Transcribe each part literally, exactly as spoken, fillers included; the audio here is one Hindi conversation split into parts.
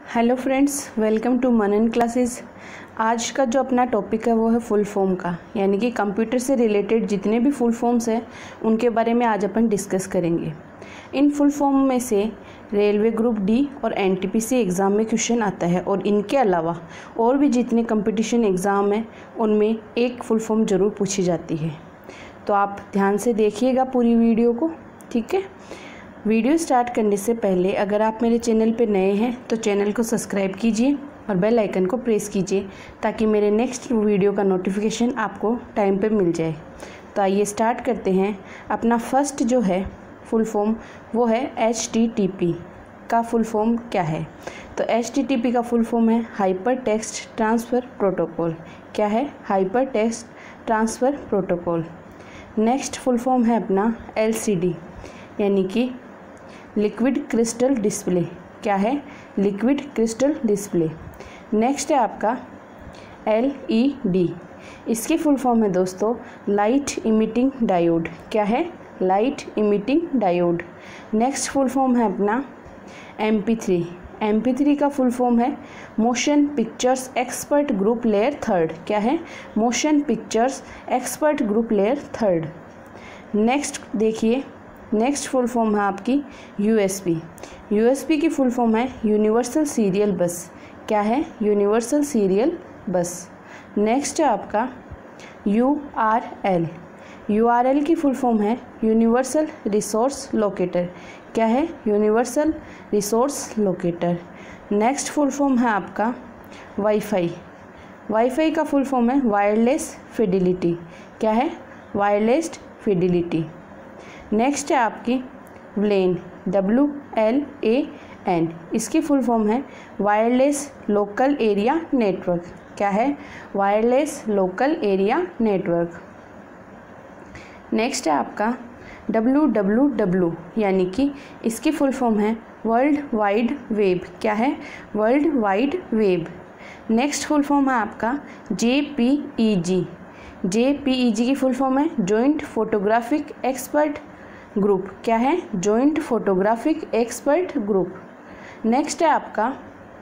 Hello friends, welcome to Manan classes. आज का जो अपना टॉपिक है वो है फुल फॉर्म का, यानी कि कंप्यूटर से रिलेटेड जितने भी फुल फॉर्म्स हैं उनके बारे में आज अपन डिस्कस करेंगे। इन फुल फॉर्म में से रेलवे ग्रुप डी और एनटीपीसी एग्ज़ाम में क्वेश्चन आता है और इनके अलावा और भी जितने कंपटीशन एग्ज़ाम हैं उनमें एक फुल फॉर्म ज़रूर पूछी जाती है। तो आप ध्यान से देखिएगा पूरी वीडियो को, ठीक है। वीडियो स्टार्ट करने से पहले अगर आप मेरे चैनल पर नए हैं तो चैनल को सब्सक्राइब कीजिए और बेल आइकन को प्रेस कीजिए ताकि मेरे नेक्स्ट वीडियो का नोटिफिकेशन आपको टाइम पे मिल जाए। तो आइए स्टार्ट करते हैं। अपना फर्स्ट जो है फुल फॉर्म वो है एच टी टी पी का फुल फॉर्म क्या है। तो एच टी टी पी का फुल फॉर्म है हाइपर टेक्स्ट ट्रांसफ़र प्रोटोकॉल। क्या है? Hyper text transfer protocol. Next full form है अपना एल सी डी, यानी कि लिक्विड क्रिस्टल डिस्प्ले। क्या है? Liquid crystal display. नेक्स्ट है आपका एल ई डी, इसकी फुल फॉर्म है दोस्तों लाइट इमिटिंग डायोड। क्या है? Light emitting diode. Next full form है अपना M P three. M P three का फुल फॉर्म है motion pictures expert group layer third. क्या है? Motion pictures expert group layer third. Next देखिए, नेक्स्ट फुल फॉर्म है आपकी U S B. U S B की फुल फॉर्म है यूनिवर्सल सीरियल बस। क्या है? Universal serial bus. नेक्स्ट है आपका U R L. U R L की फुल फॉर्म है यूनिवर्सल रिसोर्स लोकेटर। क्या है? Universal resource locator. Next full form है आपका वाईफाई। वाईफाई का फुल फॉर्म है वायरलेस फिडिलिटी। क्या है? Wireless fidelity. नेक्स्ट है आपकी WLAN, W L A N, इसकी फुल फॉर्म है वायरलेस लोकल एरिया नेटवर्क। क्या है? Wireless local area network. Next है आपका डब्ल्यू डब्ल्यू डब्ल्यू, यानी कि इसकी फुल फॉर्म है वर्ल्ड वाइड वेब। क्या है? World wide web. Next full form है आपका जे पी ई जी। जे पी ई जी की फुल फॉर्म है जॉइंट फोटोग्राफिक एक्सपर्ट ग्रुप। क्या है? Joint photographic expert group. Next है आपका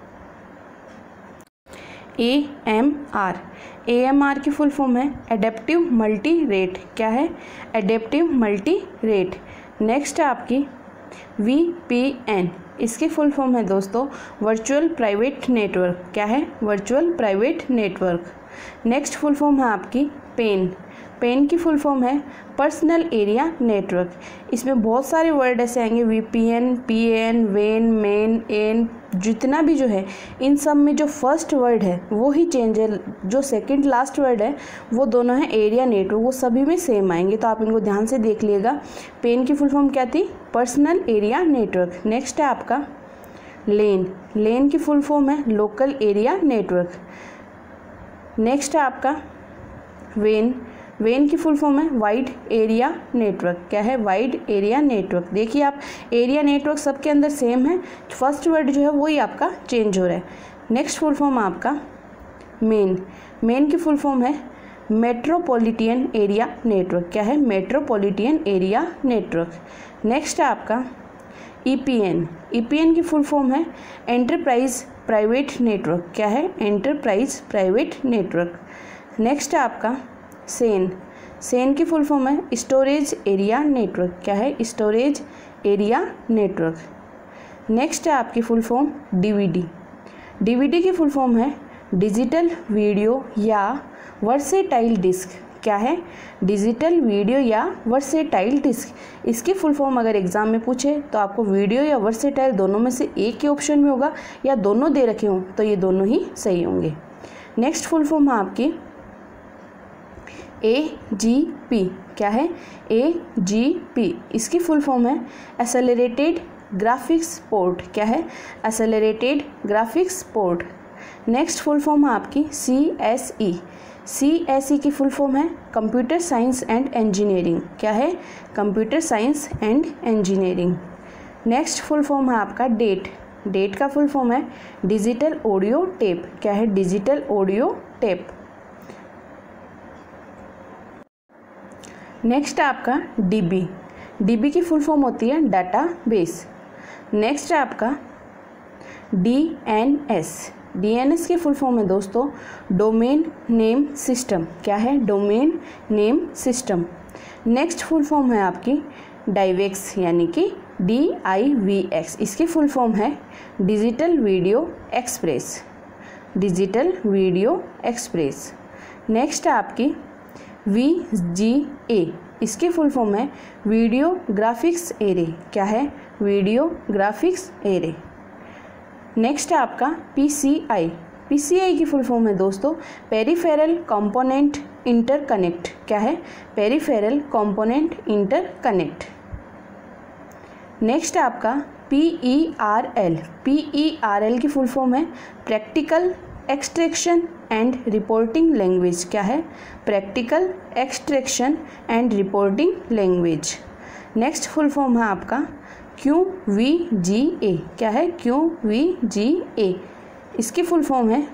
A M R. A M R की फुल फॉर्म है एडेप्टिव मल्टी रेट। क्या है? Adaptive multi rate. नेक्स्ट है आपकी वी पी एन, इसकी फुल फॉर्म है दोस्तों वर्चुअल प्राइवेट नेटवर्क। क्या है? Virtual private network. Next full form है आपकी पेन। पेन की फुल फॉर्म है पर्सनल एरिया नेटवर्क। इसमें बहुत सारे वर्ड ऐसे आएंगे V P N, P A N, वेन, मेन, एन, जितना भी जो है इन सब में जो फर्स्ट वर्ड है वो ही चेंज है, जो सेकंड लास्ट वर्ड है वो दोनों है एरिया नेटवर्क, वो सभी में सेम आएंगे। तो आप इनको ध्यान से देख लीजिएगा। पेन की फुल फॉर्म क्या थी? Personal area network. नेक्स्ट है आपका लेन। लेन की फुल फॉर्म है लोकल एरिया नेटवर्क। नेक्स्ट है आपका वेन। वेन की फुल फॉर्म है वाइड एरिया नेटवर्क। क्या है? Wide area network. देखिए आप एरिया नेटवर्क सबके अंदर सेम है, फर्स्ट वर्ड जो है वही आपका चेंज हो रहा है। नेक्स्ट फुल फॉर्म आपका मेन। मेन की फुल फॉर्म है मेट्रोपॉलिटन एरिया नेटवर्क। क्या है? Metropolitan area network. नेक्स्ट है आपका E P N. E P N की फुल फॉर्म है एंटरप्राइज प्राइवेट नेटवर्क। क्या है? Enterprise private network. नेक्स्ट है आपका सेन। सेन की फुल फॉर्म है स्टोरेज एरिया नेटवर्क। क्या है? Storage area network. नेक्स्ट है आपकी full form D V D. D V D की फुल फॉर्म है डिजिटल वीडियो या वर्सेटाइल डिस्क। क्या है? डिजिटल वीडियो या वर्सेटाइल डिस्क। इसकी फुल फॉर्म अगर एग्जाम में पूछे तो आपको वीडियो या वर्सेटाइल दोनों में से एक ही ऑप्शन में होगा, या दोनों दे रखे हों तो ये दोनों ही सही होंगे। नेक्स्ट फुल फॉर्म है आपकी ए जी पी। क्या है? ए जी पी, इसकी फुल फॉर्म है एक्सेलरेटेड ग्राफिक्स पोर्ट। क्या है? Accelerated graphics port. Next full form है आपकी C S E. C S E की फुल फॉर्म है कंप्यूटर साइंस एंड इंजीनियरिंग। क्या है? Computer science and engineering. Next full form है आपका डेट। डेट का फुल फॉर्म है डिजिटल ऑडियो टेप। क्या है? Digital audio tape. नेक्स्ट है आपका डी बी। डी बी की फुल फॉर्म होती है डाटा बेस। नेक्स्ट है आपका D N S, D N S की फुल फॉर्म है दोस्तों डोमेन नेम सिस्टम। क्या है? Domain name system. Next full form है आपकी डाइवेक्स यानी कि डी आई वी एक्स, इसकी फुल फॉर्म है digital video express, digital video express. Next है आपकी वी जी ए, इसकी फुल फॉर्म है वीडियो ग्राफिक्स एरे। क्या है? Video graphics array. नेक्स्ट है आपका पी सी आई, पी सी आई की फुल फॉर्म है दोस्तों पेरिफेरल कंपोनेंट इंटरकनेक्ट। क्या है? Peripheral component interconnect. नेक्स्ट है आपका P E R L, P E R L की फुल फॉर्म है practical extraction and reporting language. क्या है? Practical extraction and reporting language. Next full form है आपका क्यू वी जी ए। क्या है? क्यू वी जी ए, इसकी फुल फॉर्म है।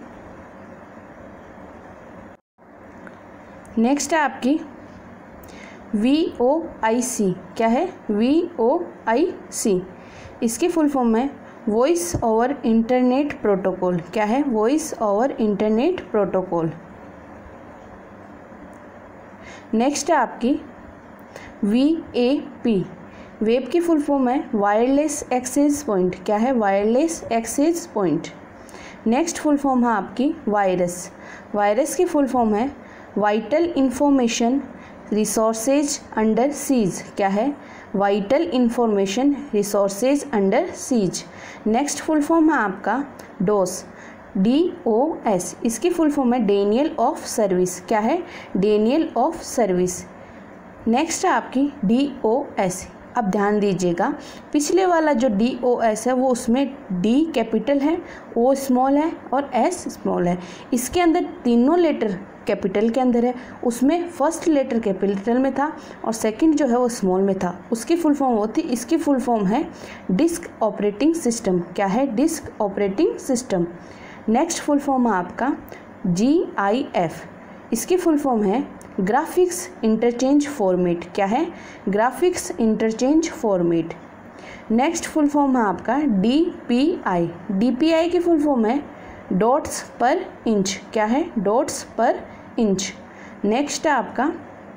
नेक्स्ट है आपकी वी ओ आई सी। क्या है? वी ओ आई सी, इसकी फुल फॉर्म है वॉइस ओवर इंटरनेट प्रोटोकॉल। क्या है? Voice over internet protocol. Next है आपकी वी ए पी, वेब की फुल फॉर्म है वायरलेस एक्सेस पॉइंट। क्या है? Wireless access point. Next full form है आपकी वायरस, वायरस की फुल फॉर्म है vital information resources under siege. क्या है? Vital information resources under siege. Next full form है आपका डोस, डी ओ एस, इसकी फुल फॉर्म है डेनियल ऑफ सर्विस। क्या है? Denial of service. नेक्स्ट है आपकी डी ओ एस। अब ध्यान दीजिएगा पिछले वाला जो डी ओ एस है वो उसमें डी कैपिटल है, ओ स्मॉल है और एस स्मॉल है। इसके अंदर तीनों लेटर कैपिटल के अंदर है, उसमें फर्स्ट लेटर कैपिटल में था और सेकंड जो है वो स्मॉल में था। उसकी फुल फॉर्म होती, इसकी फुल फॉर्म है डिस्क ऑपरेटिंग सिस्टम। क्या है? Disk operating system. Next full form है आपका जी आई एफ, इसकी फुल फॉर्म है ग्राफिक्स इंटरचेंज फॉर्मेट। क्या है? Graphics interchange format. Next full form है आपका D P I, D P I की फुल फॉर्म है डॉट्स पर इंच। क्या है? Dots per inch. नेक्स्ट है आपका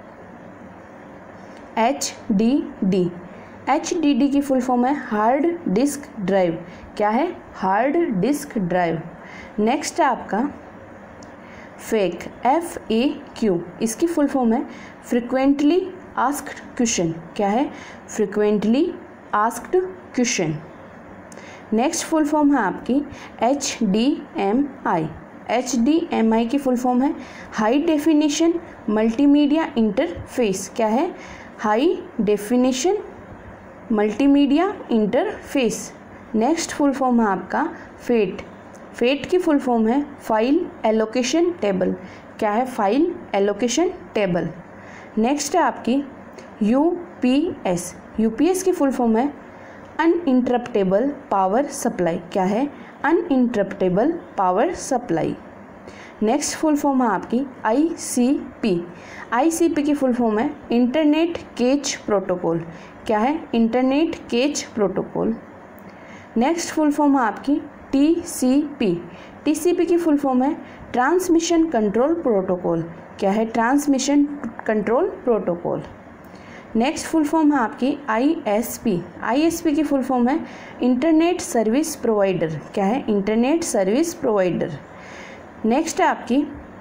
H D D, H D D की फुल फॉर्म है हार्ड डिस्क ड्राइव। क्या है? Hard disk drive. नेक्स्ट है आपका फेक, एफ ए क्यू, इसकी फुल फॉर्म है फ्रिक्वेंटली आस्क्ड क्वेश्चन। क्या है? Frequently asked question. Next full form है आपकी H D M I, H D M I की फुल फॉर्म है हाई डेफिनेशन मल्टीमीडिया इंटरफेस। क्या है? High definition multimedia interface. Next full form है आपका फेट, फेट की फुल फॉर्म है फाइल एलोकेशन टेबल। क्या है? File allocation table. नेक्स्ट है आपकी U P S, U P S की फुल फॉर्म है अनइंटरप्टेबल पावर सप्लाई। क्या है? Uninterruptible power supply. Next full form है आपकी I C P, I C P की फुल फॉर्म है इंटरनेट केच प्रोटोकॉल। क्या है? Internet cache protocol. Next full form है आपकी T C P, T C P की फुल फॉर्म है ट्रांसमिशन कंट्रोल प्रोटोकॉल। क्या है? Transmission control protocol. Next full form है आपकी I S P, I S P की फुल फॉर्म है इंटरनेट सर्विस प्रोवाइडर। क्या है? Internet service provider. नेक्स्ट है आपकी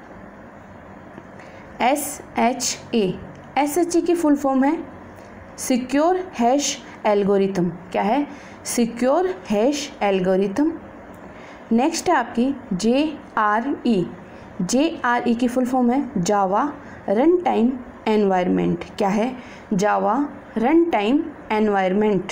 S H A, S H A की फुल फॉर्म है सिक्योर हैश एल्गोरिथम। क्या है? Secure hash algorithm. नेक्स्ट है आपकी जे आर ई, जे आर ई की फुल फॉर्म है जावा रन टाइम एनवायरनमेंट। क्या है? Java run time environment.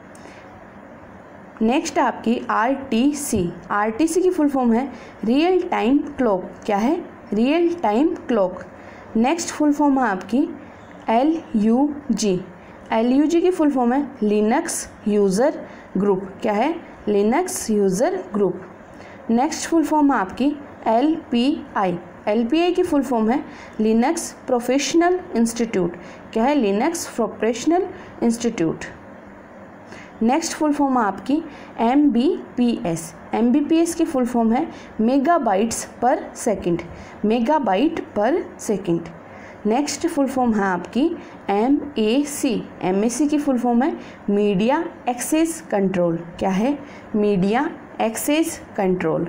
Next आपकी R T C, R T C की फुल फॉर्म है रियल टाइम क्लॉक। क्या है? Real time clock. Next full form है आपकी L U G, L U G की फुल फॉर्म है लिनक्स यूज़र ग्रुप। क्या है? Linux user group. Next full form है आपकी L P I, L P I की फुल फॉर्म है लिनक्स प्रोफेशनल इंस्टीट्यूट। क्या है? Linux professional institute. Next full form है आपकी M B P S. M B P S की फुल फॉर्म है megabytes per second, megabyte per second. Next full form है आपकी M A C. M A C की फुल फॉर्म है मीडिया एक्सेस कंट्रोल। क्या है? Media access control.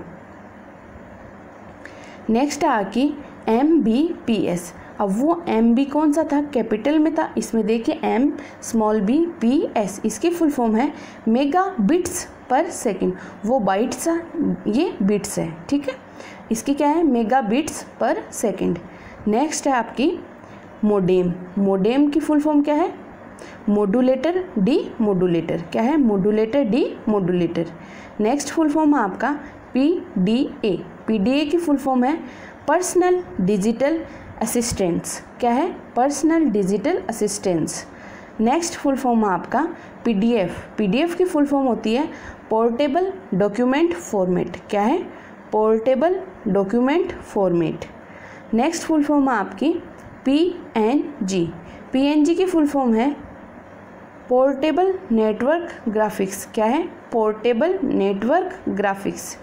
नेक्स्ट है आपकी एम बी पी एस। अब वो एम बी कौन सा था? कैपिटल में था। इसमें देखिए M small B P S, इसकी फुल फॉर्म है मेगा बिट्स पर सेकंड। वो बाइट्स है, ये बिट्स है, ठीक है। इसकी क्या है? Mega bits per second. Next है आपकी मोडेम। मोडेम की फुल फॉर्म क्या है? Modulator demodulator. क्या है? Modulator demodulator. Next full form है आपका P D A. P D A की फुल फॉर्म है पर्सनल डिजिटल असिस्टेंस। क्या है? Personal digital assistance. Next full form है आपका P D F. P D F की फुल फॉर्म होती है पोर्टेबल डॉक्यूमेंट फॉर्मेट। क्या है? Portable document format. Next full form है आपकी P N G. P N G की फुल फॉर्म है पोर्टेबल नेटवर्क ग्राफिक्स। क्या है? Portable network graphics.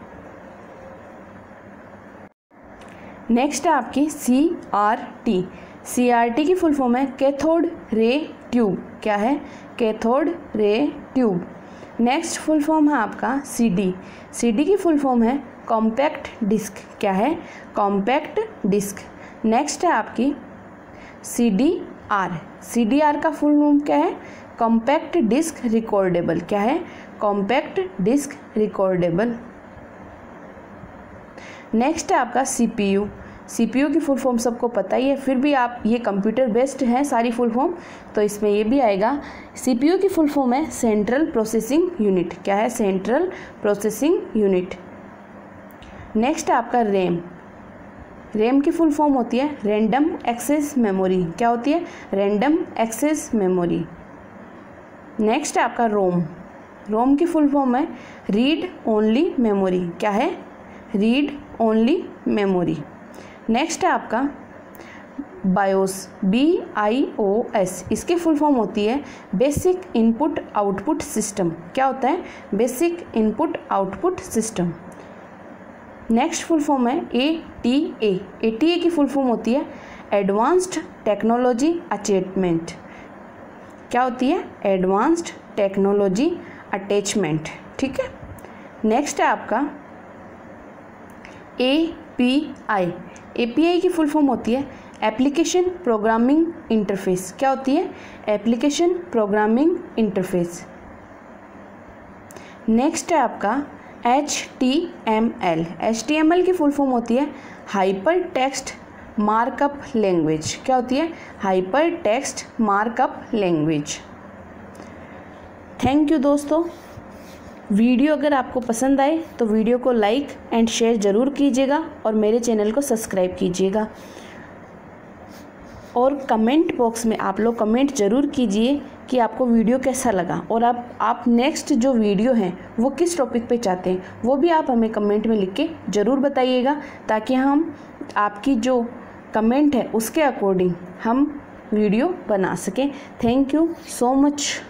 नेक्स्ट है आपकी C R T. C R T की फुल फॉर्म है कैथोड रे ट्यूब। क्या है? Cathode ray tube. Next full form है आपका सी डी। सी डी की फुल फॉर्म है कॉम्पैक्ट डिस्क। क्या है? Compact disc. नेक्स्ट है आपकी C D R. C D R का फुल फॉर्म क्या है? Compact disc recordable. क्या है? Compact disc recordable. नेक्स्ट है आपका C P U. C P U की फुल फॉर्म सबको पता ही है, फिर भी आप ये कंप्यूटर बेस्ड हैं सारी फुल फॉर्म, तो इसमें ये भी आएगा। सी पी यू की फुल फॉर्म है सेंट्रल प्रोसेसिंग यूनिट। क्या है? Central processing unit. नेक्स्ट है आपका रैम। रैम की फुल फॉर्म होती है रैंडम एक्सेस मेमोरी। क्या होती है? Random access memory. नेक्स्ट है आपका रोम। रोम की फुल फॉर्म है रीड ओनली मेमोरी। क्या है? Read only memory. नेक्स्ट है आपका BIOS. B I O S. इसकी फुल फॉर्म होती है बेसिक इनपुट आउटपुट सिस्टम। क्या होता है? Basic input output system. Next full form है A T A. A T A की फुल फॉर्म होती है एडवांस्ड टेक्नोलॉजी अटैचमेंट। क्या होती है? एडवांस्ड टेक्नोलॉजी अटैचमेंट, ठीक है। नेक्स्ट है आपका A P I. A P I की फुल फॉर्म होती है एप्लीकेशन प्रोग्रामिंग इंटरफेस। क्या होती है? Application programming interface. नेक्स्ट है आपका H T M L. H T M L की फुल फॉर्म होती है हाइपर टेक्स्ट मार्कअप लैंग्वेज। क्या होती है? Hyper text markup language. Thank you दोस्तों। वीडियो अगर आपको पसंद आए तो वीडियो को लाइक एंड शेयर ज़रूर कीजिएगा और मेरे चैनल को सब्सक्राइब कीजिएगा। और कमेंट बॉक्स में आप लोग कमेंट ज़रूर कीजिए कि आपको वीडियो कैसा लगा और आप आप नेक्स्ट जो वीडियो हैं वो किस टॉपिक पे चाहते हैं, वो भी आप हमें कमेंट में लिख के ज़रूर बताइएगा, ताकि हम आपकी जो कमेंट है उसके अकॉर्डिंग हम वीडियो बना सकें। Thank you so much.